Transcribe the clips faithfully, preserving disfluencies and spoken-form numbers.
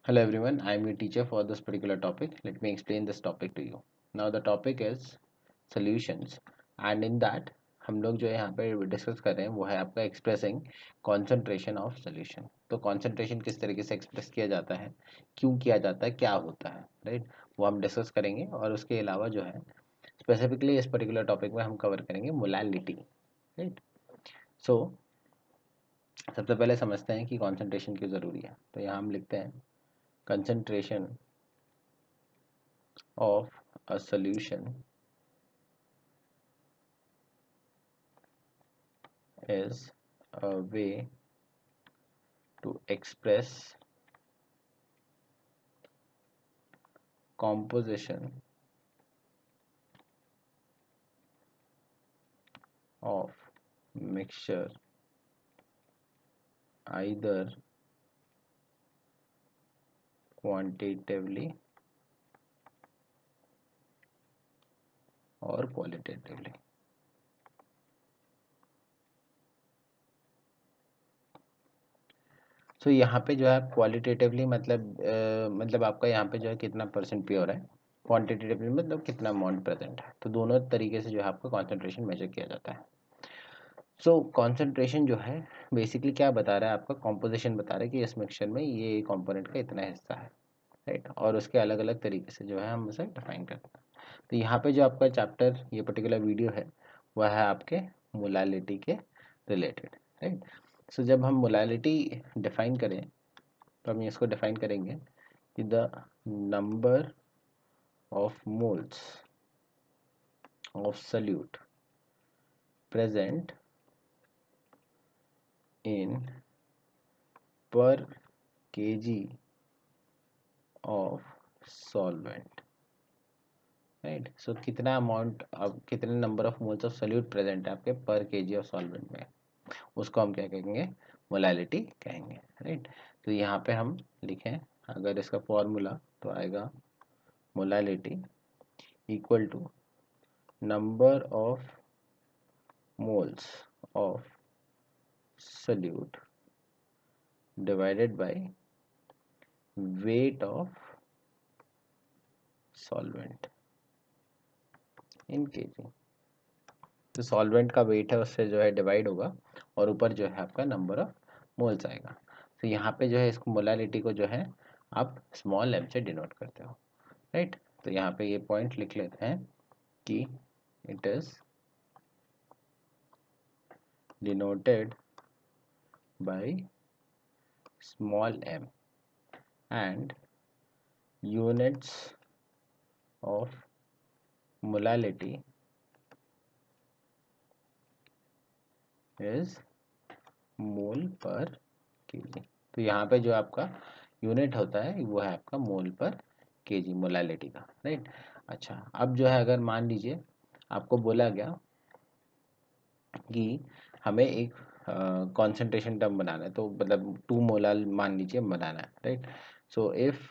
Hello everyone, I am your teacher for this particular topic. Let me explain this topic to you. Now the topic is solutions and in that हम लोग जो है यहाँ पे discuss कर रहे हैं वो है आपका एक्सप्रेसिंग कॉन्सेंट्रेशन ऑफ सोल्यूशन। तो कॉन्सेंट्रेशन किस तरीके से एक्सप्रेस किया जाता है, क्यों किया जाता है, क्या होता है, राइट, वो हम डिस्कस करेंगे। और उसके अलावा जो है स्पेसिफिकली इस पर्टिकुलर टॉपिक में हम कवर करेंगे मोलैलिटी, राइट। सो सबसे पहले समझते हैं कि कॉन्सेंट्रेशन क्यों ज़रूरी है। तो यहाँ हम लिखते हैं concentration of a solution is a way to express composition of mixture either quantitatively or qualitatively। So so, यहाँ पे जो है क्वालिटेटिवली मतलब अ, मतलब आपका यहाँ पे जो है कितना परसेंट प्योर है, क्वांटिटेटिवली मतलब कितना अमाउंट प्रेजेंट है। तो दोनों तरीके से जो है आपका कॉन्सेंट्रेशन मेजर किया जाता है। सो so, कॉन्सेंट्रेशन जो है बेसिकली क्या बता रहा है, आपका कॉम्पोजिशन बता रहा है कि इस मिक्सचर में ये कंपोनेंट का इतना हिस्सा है, राइट। और उसके अलग अलग तरीके से जो है हम उसे डिफाइन करते हैं। तो यहाँ पे जो आपका चैप्टर ये पर्टिकुलर वीडियो है वह है आपके मोलालिटी के रिलेटेड, राइट। सो जब हम मोलालिटी डिफाइन करें तो हम इसको डिफाइन करेंगे कि the number of moles of solute present in per KG of solvent, right. So कितना अमाउंट, अब कितने number of moles of solute present है आपके पर केजी ऑफ सॉल्वेंट में, उसको हम क्या कहेंगे, मोलालिटी कहेंगे, राइट। तो यहाँ पे हम लिखें अगर इसका फॉर्मूला तो आएगा molality equal to number of moles of solute divided by weight of solvent in KG. तो सॉल्वेंट का वेट है उससे जो है डिवाइड होगा और ऊपर जो है आपका नंबर ऑफ मोल्स आएगा। तो यहाँ पे जो है इसको मोलालिटी को जो है आप स्मॉल एम से डिनोट करते हो, राइट। तो यहाँ पे ये पॉइंट लिख लेते हैं कि it is denoted by small M and units of molality is mole per KG. तो यहाँ पे जो आपका यूनिट होता है वो है आपका मोल पर केजी मोलालिटी का, राइट। अच्छा, अब जो है अगर मान लीजिए आपको बोला गया कि हमें एक कॉन्सेंट्रेशन टर्म बनाना है, तो मतलब टू मोलाल मान लीजिए बनाना है, राइट। सो इफ,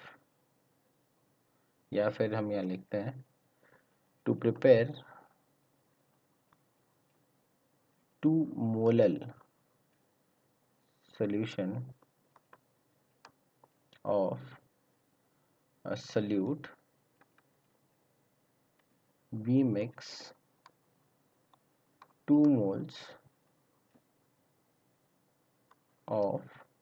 या फिर हम यहाँ लिखते हैं to prepare two molal solution of a solute we mix two moles of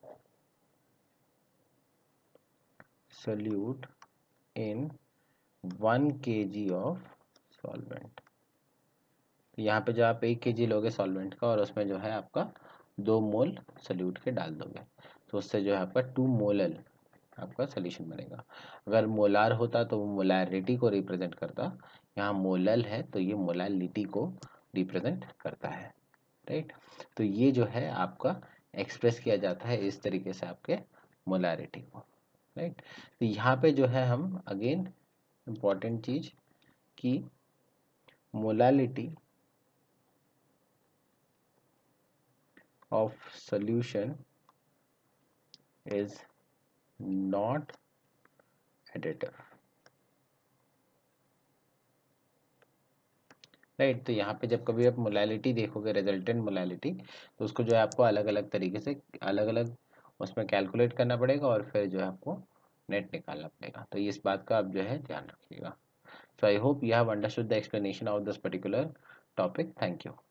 solute in one kg of solvent। तो यहाँ पे जो आप एक केजी लोगे सॉल्वेंट का और उसमें जो है आपका दो मोल सोल्यूट के डाल दोगे तो उससे जो है आपका टू मोलल आपका सोल्यूशन बनेगा। अगर मोलार होता तो वो मोलारिटी को रिप्रेजेंट करता, यहाँ मोलल है तो ये मोलालिटी को रिप्रेजेंट करता है, राइट। तो ये जो है आपका एक्सप्रेस किया जाता है इस तरीके से आपके मोलारिटी को, राइट। तो यहाँ पे जो है हम अगेन इम्पॉर्टेंट चीज कि molality of solution is not additive, right. तो यहाँ पे जब कभी आप मोलालिटी देखोगे, रिजल्टेंट मोलालिटी, तो उसको जो है आपको अलग अलग तरीके से अलग अलग उसमें कैलकुलेट करना पड़ेगा और फिर जो है आपको नेट निकालना पड़ेगा। तो इस बात का आप जो है ध्यान रखिएगा। So I hope you have understood the explanation of this particular topic. Thank you.